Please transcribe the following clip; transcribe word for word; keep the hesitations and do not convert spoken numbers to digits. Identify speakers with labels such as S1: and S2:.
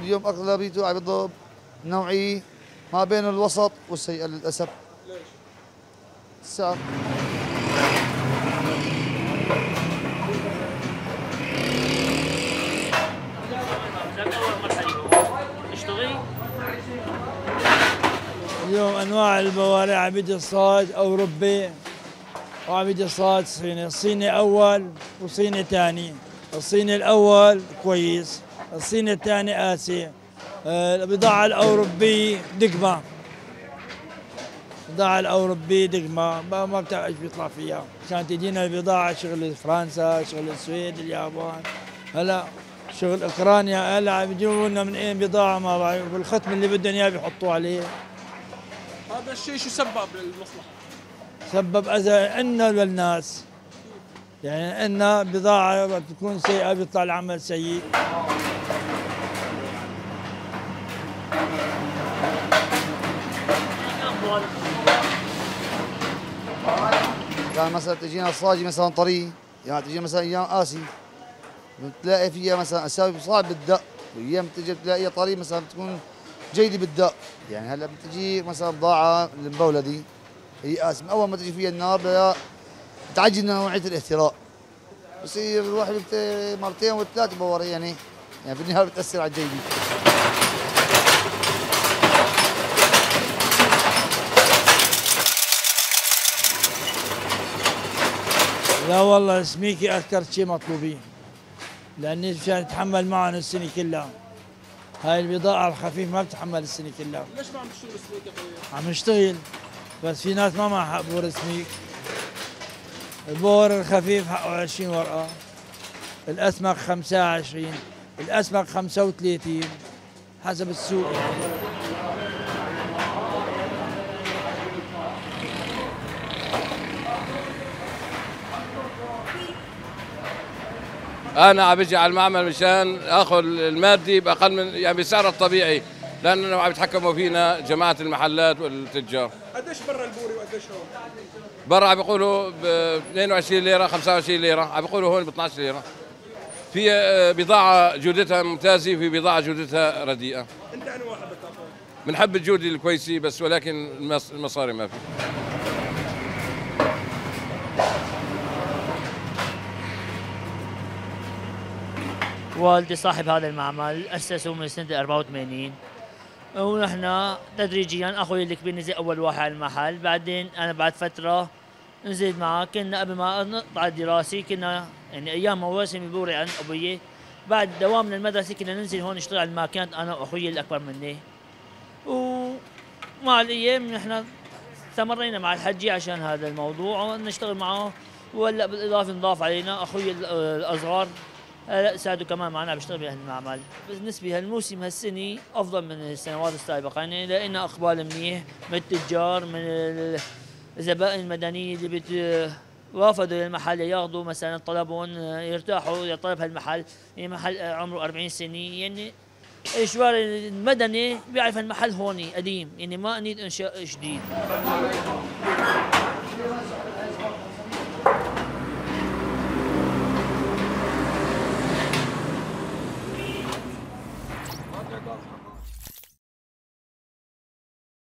S1: اليوم اغلبيته عم يضرب نوعي ما بين الوسط والسيئه للاسف.
S2: ليش؟
S1: السعر.
S3: اليوم انواع البوارع عم يجي صاج او ربي وعم يجي صاج صيني، الصيني اول وصيني ثاني، الصيني الاول كويس، الصيني الثاني قاسي، البضاعة الاوروبيه دقمه، البضاعة الاوروبيه دقمه ما ما بتعرف ايش بيطلع فيها، عشان تجينا البضاعة شغل فرنسا، شغل السويد، اليابان، هلا شغل اوكرانيا، هلا عم يجيبوا لنا من اين بضاعة ما بعرف، والختم اللي بدهم اياه بيحطوه عليه.
S2: هذا الشيء شو سبب للمصلحة؟
S3: سبب أذى لنا وللناس، يعني إن بضاعة بتكون سيئة بيطلع العمل سيء.
S1: كان مثلا تجينا الصاجي مثلا طري، يعني تجي مثلا ايام قاسي بتلاقي فيها مثلا اساوي صعب بالدق، وايام بتجي بتلاقيها طري مثلا بتكون جيده بالدق، يعني هلا بتجي مثلا بضاعه المبولدي هي قاسمه، اول ما تجي فيها النار بتعجل نوعيه الاهتراء، بصير الواحد مرتين وثلاث بوري، يعني يعني بالنهايه بتاثر على الجيده.
S3: لا والله السميكي أكثر شيء مطلوبين، لأن مشان يتحمل معهم السنة كلها. هاي البضاعة الخفيفة ما بتتحمل السنة كلها.
S2: ليش ما عم تشتغل السميك يا اخوي؟
S3: عم نشتغل، بس في ناس ما معها حق بور سميك. البور الخفيف حقه عشرين ورقة، الأسمك خمسة وعشرين، الأسمك خمسة وثلاثين، حسب السوق يعني.
S4: انا عم بجي على المعمل مشان اخذ المادي باقل من يعني بسعره الطبيعي، لانه عم يتحكموا فينا جماعه المحلات والتجار.
S2: قديش برا البوري وقديش هون؟
S4: برا عم بيقولوا ب اثنين وعشرين ليره، خمسة وعشرين ليره، عم بيقولوا هون ب اثنعش ليره. في بضاعه جودتها ممتازه وفي بضاعه جودتها رديئه.
S2: انت انو واحد بتاخذ؟
S4: بنحب الجوده الكويسه بس، ولكن المصاري ما في.
S5: والدي صاحب هذا المعمل، أسسه من سنة أربعة وثمانين، ونحن تدريجيا أخوي الكبير نزل أول واحد على المحل، بعدين أنا بعد فترة نزلت معه. كنا قبل ما نقطع الدراسة كنا يعني أيام مواسم بوري عند أبوي، بعد دوامنا المدرسة كنا ننزل هون نشتغل على الماكينات أنا وأخوي الأكبر مني، ومع الأيام نحن استمرينا مع الحجي عشان هذا الموضوع ونشتغل معه، وهلا بالإضافة نضاف علينا أخوي الأصغر لا ساعدوا كمان معنا بيشتغل بهالمعمل. بالنسبه لهالموسم هالسنه افضل من السنوات السابقه، يعني لقينا اقبال منيح من التجار، من الزبائن المدنيه اللي بتوافدوا للمحل ياخذوا مثلا طلبهم يرتاحوا لطلب هالمحل، يعني محل عمره أربعين سنه، يعني الشوار المدني بيعرف المحل هوني قديم، يعني ما نريد انشاء جديد.